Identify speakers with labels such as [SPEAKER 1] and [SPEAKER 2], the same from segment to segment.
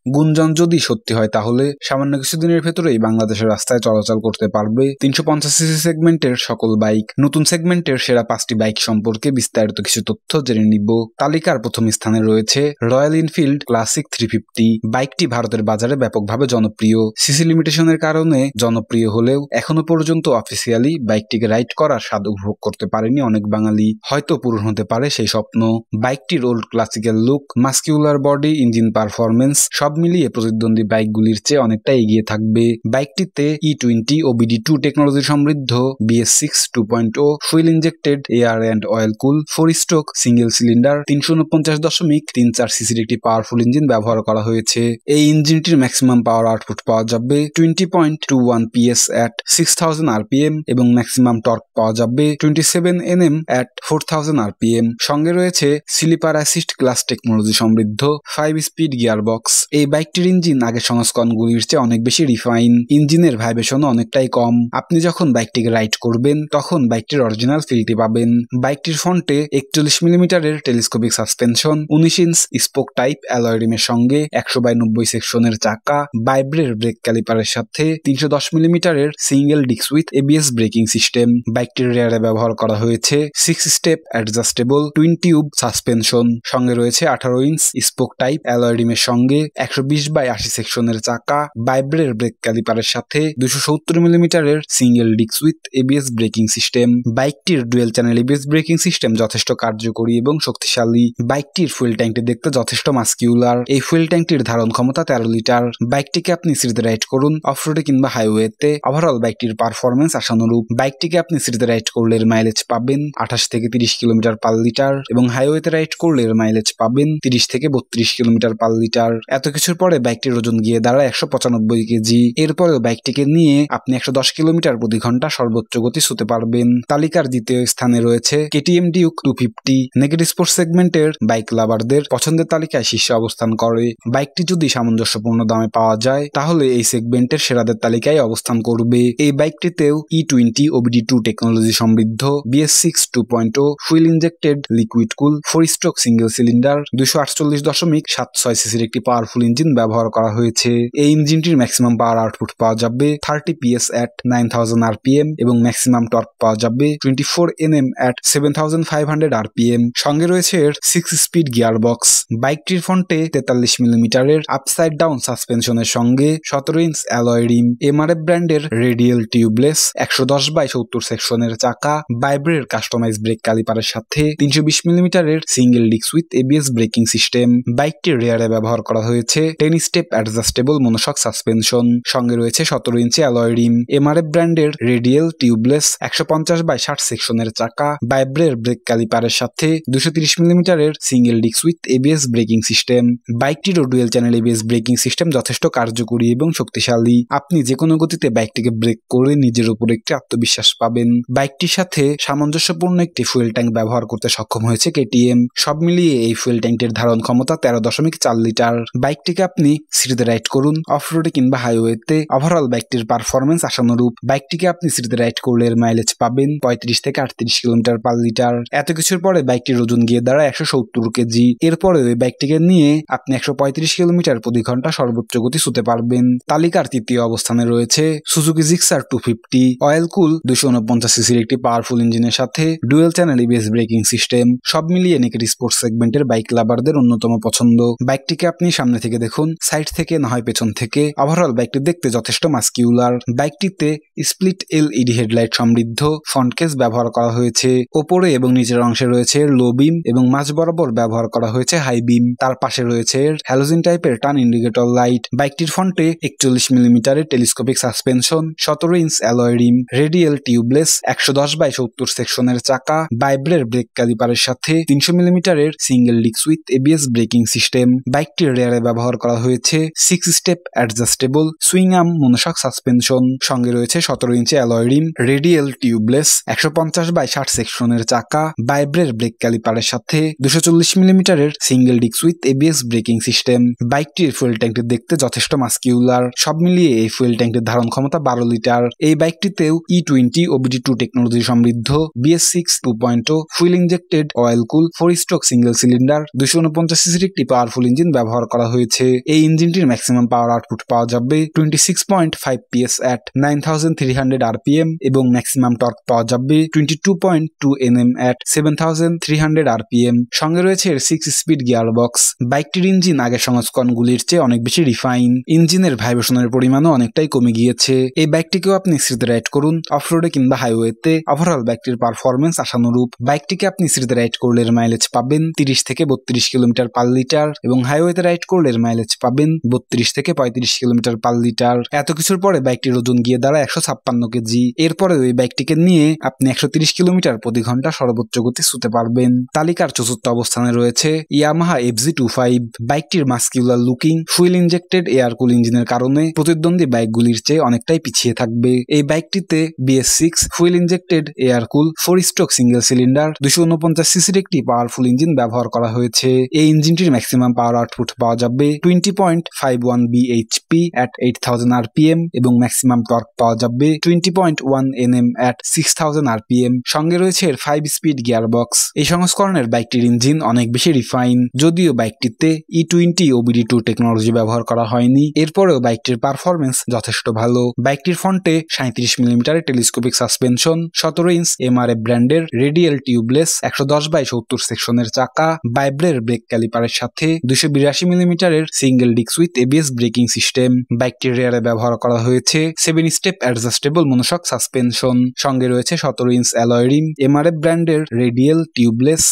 [SPEAKER 1] গুঞ্জন যদি সত্যি হয় তাহলে সামান্য কিছুদিনের ভেতরেই বাংলাদেশের রাস্তায় চলাচল করতে পারবে 350cc সেগমেন্টের সকল বাইক। নতুন সেগমেন্টের সেরা 5টি বাইক সম্পর্কে বিস্তারিত কিছু তথ্য জেনে নিব। তালিকার প্রথম স্থানে রয়েছে রয়্যাল এনফিল্ড ক্লাসিক 350। বাইকটি ভারতের বাজারে ব্যাপকভাবে জনপ্রিয়। সিসি লিমিটেশনের কারণে জনপ্রিয় হলেও এখনো পর্যন্ত অফিসিয়ালি বাইকটিকে রাইড করার স্বাদ উপভোগ করতে পারেনি অনেক বাঙালি। হয়তো পূরণ হতে পারে সেই স্বপ্ন। বাইকটির old classical look, muscular body, engine performance সব মিলিয়ে প্রতিদ্বন্দ্বী বাইকগুলির চেয়ে অনেকটা এগিয়ে থাকবে। বাইকটিতে E20 ও BD2 টেকনোলজি সমৃদ্ধ BS6 2.0 fuel injected air and oil cool 4 stroke single cylinder 349.34 সিসির একটি পাওয়ারফুল ইঞ্জিন ব্যবহার করা হয়েছে। এই ইঞ্জিনটির ম্যাক্সিমাম পাওয়ার আউটপুট পাওয়া যাবে 20.21 PS at 6000 RPM এবং ম্যাক্সিমাম টর্ক পাওয়া যাবে 27 Nm at 4000 RPM। সঙ্গে রয়েছে স্লিপার অ্যাসিস্ট ক্লাস টেকনোলজি সমৃদ্ধ 5 স্পিড গিয়ারবক্স। এই বাইকটির ইঞ্জিন আগের সংস্করণগুলির চেয়ে অনেক বেশি রিফাইন। ইঞ্জিনের ভাইব্রেশনও অনেকটাই কম। আপনি যখন বাইকটিকে রাইড করবেন তখন বাইকটির অরিজিনাল ফিলটি পাবেন। বাইকটির ফ্রন্টে 41 মিলিমিটারের telescopic suspension, 19 inch spoke type alloy রিমের সঙ্গে 100/90 সেকশনের চাকা, ভাইব্রের ব্রেক ক্যালিপারের সাথে 310 মিলিমিটারের single disc with ABS braking system. বাইকটির রেয়ারে ব্যবহার করা হয়েছে 6 step adjustable twin tube suspension. সঙ্গে রয়েছে 18 ইঞ্চ স্পোক টাইপ অ্যালয় রিমের সঙ্গে 120/80 সেকশনের চাকা, ভাইব্রের ব্রেক ক্যালিপারের সাথে 270 মিলিমিটারের single disc with ABS braking system. বাইকটির dual channel ABS braking system যথেষ্ট কার্যকরী এবং শক্তিশালী। বাইকটির ফুয়েল ট্যাঙ্কটি দেখতে যথেষ্ট মাস্কিউলার। এই ফুয়েল ট্যাঙ্কটির ধারণ ক্ষমতা 13 লিটার। বাইকটিকে আপনি সিটিতে রাইড করুন, অফরোডে কিংবা হাইওয়েতে, ওভারঅল বাইকটির পারফরমেন্স আশানুরূপ। বাইকটিকে আপনি সিটিতে রাইড করলে এর মাইলেজ পাবেন 28 থেকে 30 কিলোমিটার পার লিটার এবং হাইওয়েতে রাইড করলে এর মাইলেজ পাবেন 30 থেকে 32 কিলোমিটার পার লিটার। এত কিছুর পরে বাইকটির ওজন গিয়ে দাঁড়ায় 195 কেজি। এরপরেও বাইকটিকে নিয়ে আপনি 110 কিলোমিটার প্রতি ঘন্টা সর্বোচ্চ গতি ছুঁতে পারবেন। তালিকার দ্বিতীয় স্থানে রয়েছে KTM Duke 250। নেকেড স্পোর্টস সেগমেন্টের বাইক লাভারদের পছন্দের তালিকায় শীর্ষে অবস্থান করে। বাইকটি যদি সামঞ্জস্যপূর্ণ দামে পাওয়া যায় তাহলে এই সেগমেন্টের সেরাদের তালিকায় অবস্থান করবে। এই বাইকটিতেও E20 ও BD2 টেকনোলজি সমৃদ্ধ BS6 2.0 fuel injected liquid cool 4 stroke single cylinder 248.76 সিসির একটি পাওয়ারফুল ইঞ্জিন ব্যবহার করা হয়েছে। এই ইঞ্জিনটির ম্যাক্সিমাম পাওয়ার আউটপুট পাওয়া যাবে 30 PS at 9000 RPM এবং ম্যাক্সিমাম টর্ক পাওয়া যাবে 24 Nm at 7500 RPM। সঙ্গে রয়েছে এর 6 স্পিড গিয়ারবক্স। বাইকটির ফ্রন্টে 43 মিলিমিটারের আপসাইড ডাউন সাসপেনশনের সঙ্গে 17 ইঞ্চ অ্যালয় রিম, MRF ব্র্যান্ডের রেডিয়াল টিউবলেস 110/70 সেকশনের চাকা, ভাইব্রের কাস্টমাইজ ব্রেক ক্যালিপারের সাথে 320 মিলিমিটারের single disc with ABS braking system. বাইকটির রেয়ারে ব্যবহার করা হয়েছে 10 স্টেপ অ্যাডজাস্টেবল মনোশক সাসপেনশন। সঙ্গে রয়েছে 17 ইঞ্চি অ্যালয় রিম, MRF ব্র্যান্ডের রেডিয়াল টিউবলেস 150/60 সেকশনের চাকা, ভাইব্রের ব্রেক ক্যালিপারের সাথে 230 মিলিমিটারের single disc with ABS braking system. বাইকটিরও dual channel ABS braking system যথেষ্ট কার্যকরী এবং শক্তিশালী। আপনি যে কোনো গতিতে বাইকটিকে ব্রেক করে নিজের উপর একটি আত্মবিশ্বাস পাবেন। বাইকটির সাথে সামঞ্জস্যপূর্ণ একটি ফুয়েল ট্যাঙ্ক ব্যবহার করতে সক্ষম হয়েছে KTM। সব মিলিয়ে এই ফুয়েল ট্যাঙ্কের ধারণ ক্ষমতা 13.4 লিটার। বাইকটিকে আপনি সিটিতে রাইড করুন, অফরোডে কিংবা হাইওয়েতে, ওভারঅল বাইকটির পারফরমেন্স আশানুরূপ। বাইকটিকে আপনি সিটিতে রাইড করলে এর মাইলেজ পাবেন 35 থেকে 38 কিলোমিটার পার লিটার। এত কিছুর পরে বাইকটির ওজন গিয়ে দাঁড়ায় 170 কেজি। এরপরে ওই বাইকটিকে নিয়ে আপনি 135 কিলোমিটার প্রতি ঘন্টা সর্বোচ্চ গতি ছুঁতে পারবেন। তালিকার তৃতীয় অবস্থানে রয়েছে সুজুকি Gixxer 250। অয়েল কুল 249 সিসির একটি পাওয়ারফুল ইঞ্জিনের সাথে dual channel ABS braking system. সব মিলিয়ে নেকেড স্পোর্টস সেগমেন্টের বাইক লাভারদের অন্যতম পছন্দ। বাইকটিকে আপনি সামনে থেকে দেখুন, সাইড থেকে না হয় পেছন থেকে, ওভারঅল বাইকটি দেখতে যথেষ্ট মাস্কিউলার। বাইকটিতে স্প্লিট LED হেডলাইট সমৃদ্ধ ফ্রন্ট কেস ব্যবহার করা হয়েছে। ওপরে এবং নিচের অংশে রয়েছে লো বিম এবং মাঝ বরাবর ব্যবহার করা হয়েছে হাই বিম। তার পাশে রয়েছে হ্যালোজেন টাইপের টার্ন ইন্ডিকেটর লাইট। বাইকটির ফ্রন্টে 41 মিলিমিটারের telescopic suspension, 17 inch alloy rim, radial tubeless 110/70 সেকশনের চাকা, ভাইব্রের ব্রেক ক্যালিপারের সাথে 300 মিলিমিটারের single disc with ABS braking system. বাইকটির রেয়ারে ব্যবহার করা হয়েছে 6 step adjustable swing arm monoshock suspension. সঙ্গে রয়েছে 17 ইঞ্চি অ্যালয় রিম, রেডিয়াল টিউবলেস 150/60 সেকশনের চাকা, ভাইব্রের ব্রেক ক্যালিপারের সাথে 240 মিলিমিটারের single disc with ABS braking system. বাইকটির ফুয়েল ট্যাঙ্কটি দেখতে যথেষ্ট মাস্কিউলার। সব মিলিয়ে এই ফুয়েল ট্যাঙ্কের ধারণ ক্ষমতা 12 লিটার। এই বাইকটিতেও E20 ও BD2 টেকনোলজি সমৃদ্ধ BS6 2.0 fuel injected oil cool 4 stroke single cylinder 249 সিসির একটি পাওয়ারফুল ইঞ্জিন ব্যবহার করা হয়েছে। হয়েছে। এই ইঞ্জিনটির ম্যাক্সিমাম পাওয়ার আউটপুট পাওয়া যাবে 26.5 PS at 9300 RPM এবং ম্যাক্সিমাম টর্ক পাওয়া যাবে 22.2 Nm at 7300 RPM। সঙ্গে রয়েছে এর 6 স্পিড গিয়ারবক্স। বাইকটির ইঞ্জিন আগের সংস্করণগুলির চেয়ে অনেক বেশি রিফাইন। ইঞ্জিনের ভাইব্রেশনের পরিমাণও অনেকটাই কমে গিয়েছে। এই বাইকটিকেও আপনি স্ট্রিটে রাইড করুন, অফরোডে কিংবা হাইওয়েতে, ওভারঅল বাইকটির পারফরমেন্স আশানুরূপ। বাইকটিকে আপনি স্ট্রিটে রাইড করলে এর মাইলেজ পাবেন 30 থেকে 32 কিলোমিটার পার লিটার এবং হাইওয়েতে রাইড করলে এর মাইলেজ পাবেন 32 থেকে 35 কিলোমিটার পার লিটার। এত কিছুর পরে বাইকটির ওজন গিয়ে দাঁড়ায় 156 কেজি। এরপরে ওই বাইকটিকে নিয়ে আপনি 130 কিলোমিটার প্রতি ঘন্টা সর্বোচ্চ গতি ছুঁতে পারবেন। তালিকার চতুর্থ অবস্থানে রয়েছে ইয়ামাহা FZ25। বাইকটির muscular looking fuel injected air cool ইঞ্জিনের কারণে প্রতিদ্বন্দ্বী বাইকগুলির চেয়ে অনেকটাই পিছিয়ে থাকবে। এই বাইকটিতে BS6 fuel injected air cool 4 stroke single cylinder 249 সিসির একটি পাওয়ারফুল ইঞ্জিন ব্যবহার করা হয়েছে। এই ইঞ্জিনটির ম্যাক্সিমাম পাওয়ার আউটপুট পাওয়া যাবে 20.51 bhp at 8000 RPM এবং ম্যাক্সিমাম টর্ক পাওয়া যাবে 20.1 Nm at 6000 RPM। সঙ্গে রয়েছে এর 5 স্পিড গিয়ারবক্স। এই সংস্করণের বাইকটির ইঞ্জিন অনেক বেশি রিফাইন। যদিও বাইকটিতে E20 OBD2 টেকনোলজি ব্যবহার করা হয়নি, এরপরেও বাইকটির পারফরমেন্স যথেষ্ট ভালো। বাইকটির ফ্রন্টে 37 মিলিমিটারের টেলিস্কোপিক সাসপেনশন, 17 ইঞ্চ MRF ব্র্যান্ডের রেডিয়াল টিউবলেস 110/70 সেকশনের চাকা, ভাইব্রের ব্রেক ক্যালিপারের সাথে 282 মিলিমিটারের single disc with ABS braking system. বাইকটির রেয়ারে ব্যবহার করা হয়েছে 7 স্টেপ অ্যাডজাস্টেবল মনোশক সাসপেনশন। সঙ্গে রয়েছে 17 ইঞ্চ অ্যালয় রিম, MRF ব্র্যান্ডের রেডিয়াল টিউবলেস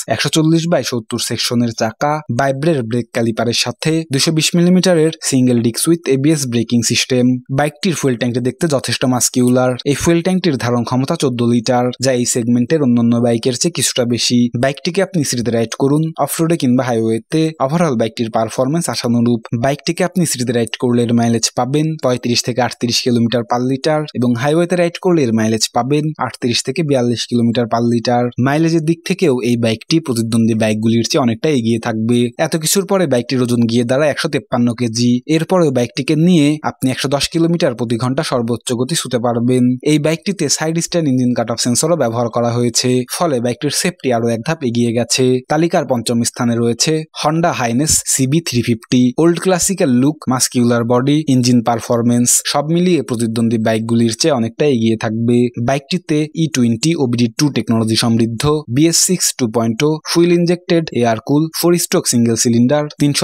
[SPEAKER 1] 140/70 সেকশনের চাকা, ভাইব্রের ব্রেক ক্যালিপারের সাথে 220 মিলিমিটারের single disc with ABS braking system. বাইকটির ফুয়েল ট্যাঙ্কটি দেখতে যথেষ্ট মাস্কিউলার। এই ফুয়েল ট্যাঙ্কটির ধারণ ক্ষমতা 14 লিটার, যা এই সেগমেন্টের অন্যান্য বাইকের চেয়ে কিছুটা বেশি। বাইকটিকে আপনি সিটিতে রাইড করুন, অফরোডে কিংবা হাইওয়েতে, ওভারঅল বাইকটির পারফরমেন্স আশানুরূপ। বাইকটিকে আপনি সিটিতে রাইড করলে এর মাইলেজ পাবেন 35 থেকে 38 কিলোমিটার পার লিটার এবং হাইওয়েতে রাইড করলে এর মাইলেজ পাবেন 38 থেকে 42 কিলোমিটার পার লিটার। মাইলেজের দিক থেকেও এই বাইকটি প্রতিদ্বন্দ্বী বাইকগুলির চেয়ে অনেকটা এগিয়ে থাকবে। এত কিছুর পরে বাইকটির ওজন গিয়ে দাঁড়ায় 153 কেজি। এরপরেও বাইকটিকে নিয়ে আপনি 110 কিলোমিটার প্রতি ঘন্টা সর্বোচ্চ গতি ছুঁতে পারবেন। এই বাইকটিতে side stand engine cut off সেন্সরও ব্যবহার করা হয়েছে, ফলে বাইকটির সেফটি আরো এক ধাপ এগিয়ে গেছে। তালিকার পঞ্চম স্থানে রয়েছে Honda Highness CB350। Old classical look, muscular body, engine performance সব মিলিয়ে প্রতিদ্বন্দ্বী বাইকগুলির চেয়ে অনেকটা এগিয়ে থাকবে। বাইকটিতে E20 OBD2 টেকনোলজি সমৃদ্ধ BS6 2.0 fuel injected air cool 4 stroke single cylinder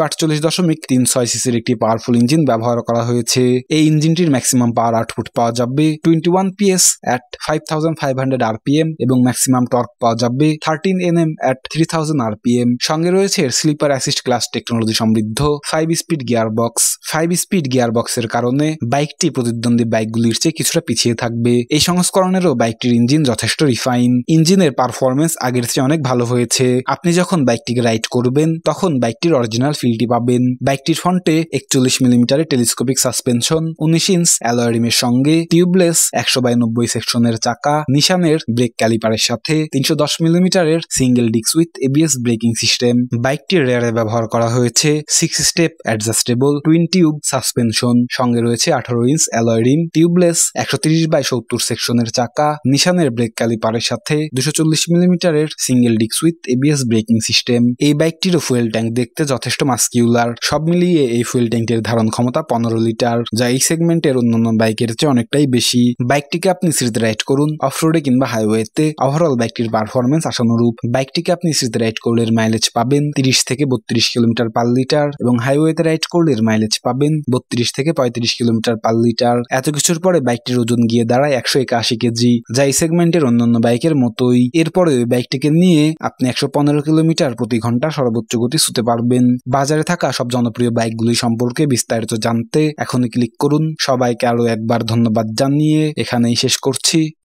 [SPEAKER 1] 348.36 সিসির একটি পাওয়ারফুল ইঞ্জিন ব্যবহার করা হয়েছে। এই ইঞ্জিনটির ম্যাক্সিমাম পাওয়ার আউটপুট পাওয়া যাবে 21 PS at 5500 RPM এবং ম্যাক্সিমাম টর্ক পাওয়া যাবে 13 Nm at 3000 RPM। সঙ্গে রয়েছে এর স্লিপার অ্যাসিস্ট ক্লাস টেকনোলজি সমৃদ্ধ 5 স্পিড গিয়ারবক্স। 5 স্পিড গিয়ারবক্সের কারণে বাইকটি প্রতিদ্বন্দ্বী বাইকগুলির চেয়ে কিছুটা পিছিয়ে থাকবে। এই সংস্করণেরও বাইকটির ইঞ্জিন যথেষ্ট রিফাইন। ইঞ্জিনের পারফরমেন্স আগের চেয়ে অনেক ভালো হয়েছে। আপনি যখন বাইকটিকে রাইড করবেন তখন বাইকটির অরিজিনাল ফিলটি পাবেন। বাইকটির ফ্রন্টে 41 মিলিমিটারের টেলিস্কোপিক সাসপেনশন, 19 ইঞ্চ অ্যালয় রিমের সঙ্গে টিউবলেস 100/90 সেকশনের চাকা, নিশানের ব্রেক ক্যালিপারের সাথে 310 মিলিমিটারের single disc with ABS braking system. বাইকটির রেয়ারে ব্যবহার করা হয়েছে 6 step adjustable twin tube suspension. সঙ্গে রয়েছে 18 ইঞ্চ অ্যালয় রিম, টিউবলেস 130/70 সেকশনের চাকা, নিশানের ব্রেক ক্যালিপারের সাথে 240 মিলিমিটারের single disc with ABS braking system. এই বাইকটিরও ফুয়েল ট্যাঙ্ক দেখতে যথেষ্ট মাস্কিউলার। সব মিলিয়ে এই ফুয়েল ট্যাঙ্কের ধারণ ক্ষমতা 15 লিটার, যা এই সেগমেন্টের অন্যান্য বাইকের চেয়ে অনেকটাই বেশি। বাইকটিকে আপনি সিটিতে রাইড করুন, অফরোডে কিংবা হাইওয়েতে, ওভারঅল বাইকটির পারফরমেন্স আশানুরূপ। বাইকটিকে আপনি সিটিতে রাইড করলে এর মাইলেজ পাবেন 30 থেকে 32 কিলোমিটার পার লিটার এবং হাইওয়েতে রাইড করলে এর মাইলেজ পাবেন 32 থেকে 35 কিলোমিটার পার লিটার। এত কিছুর পরে বাইকটির ওজন গিয়ে দাঁড়ায় 181 কেজি, যা এই সেগমেন্টের অন্যান্য বাইকের মতোই। এরপরে ওই বাইকটিকে নিয়ে আপনি 115 কিলোমিটার প্রতি ঘন্টা সর্বোচ্চ গতি ছুঁতে পারবেন। বাজারে থাকা সব জনপ্রিয় বাইকগুলি সম্পর্কে বিস্তারিত জানতে এখনই ক্লিক করুন। সবাইকে আরো একবার ধন্যবাদ জানিয়ে এখানেই শেষ করছি।